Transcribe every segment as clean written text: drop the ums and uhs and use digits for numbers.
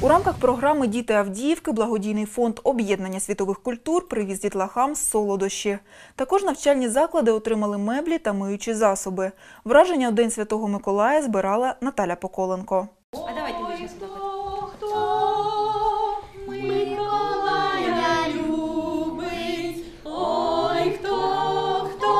У рамках програми «Діти Авдіївки» благодійний фонд об'єднання світових культур привіз дітлахам солодощі. Також навчальні заклади отримали меблі та миючі засоби. Враження у День Святого Миколая збирала Наталя Поколенко. А давайте ви зараз Миколая любить, ой, хто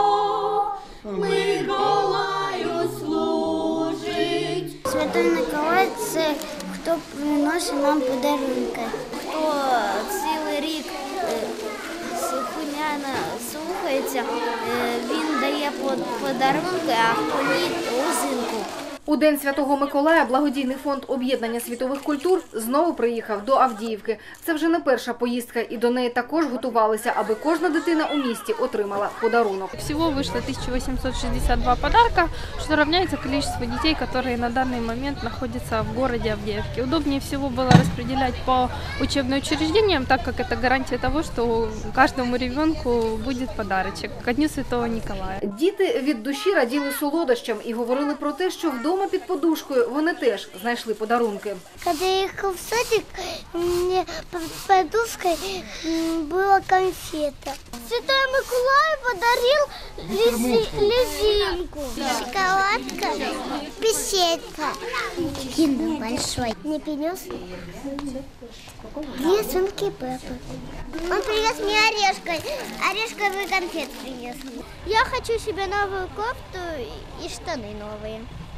Миколаю служить. Святой Миколай – це хто приносить нам подарунки. Хто цілий рік слухняно слухається, він дає подарунки, а хто ні – узинку. У День Святого Миколая благодійний фонд об'єднання світових культур знову приїхав до Авдіївки. Це вже не перша поїздка, і до неї також готувалися, аби кожна дитина у місті отримала подарунок. Всего вышло 1862 подарка, что равняется количеству детей, которые на данный момент находятся в городе Авдеевке. Удобнее всего было распределять по учебным учреждениям, так как это гарантия того, что каждому ребенку будет подарочек ко Дню Святого Николая. Діти від душі раділи солодощам і говорили про те, що вдома під подушкою вони теж знайшли подарунки. Коли я їхав в садик, мені під подушкою була конфета. Святой Миколай подарил лизинку. Шоколадка, песетка. Киндер большой. Мне принес две свинки Пеппы. Он принес мне орешковый конфет принес. Я хочу себе новую кофту и штаны новые.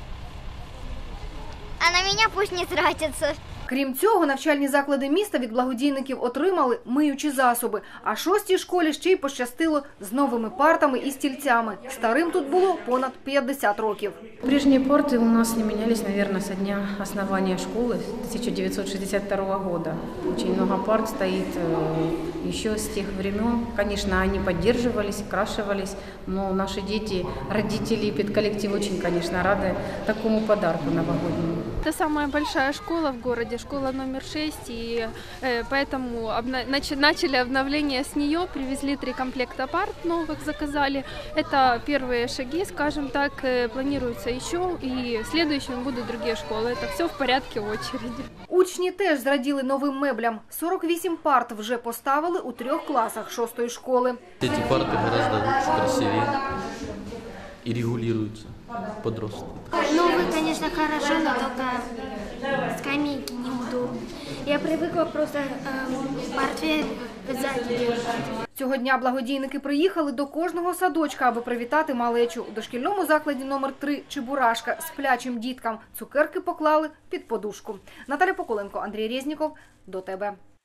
А на меня пусть не тратятся. Крім цього, навчальні заклади міста від благодійників отримали миючі засоби. А 6-й школі ще й пощастило з новими партами і стільцями. Старим тут було понад 50 років. Прежние порты у нас не менялись, наверное, со дня основания школы 1962 года. Очень много парт стоит еще с тех времен. Конечно, они поддерживались, крашивались, но наши дети, родители и педколлектив очень, конечно, рады такому подарку новогоднему. Это самая большая школа в городе, школа номер 6, и поэтому начали обновление с нее, привезли 3 комплекта парт новых, заказали. Это первые шаги, скажем так, планируется еще, и следующими будут другие школы. Это все в порядке очереди. Учні теж зраділи новим меблям. 48 парт вже поставили у 3 класах 6-ї школи. Эти парты гораздо красивее и регулируются под рост. Новый, конечно, хорошо, но только скамейки неудобны. Я привыкла просто портфель сзади держать. Цього дня благодійники приїхали до кожного садочка, аби привітати малечу. У дошкільному закладі номер 3 «Чебурашка» сплячим діткам цукерки поклали під подушку. Наталя Поколенко, Андрій Резніков. До тебе.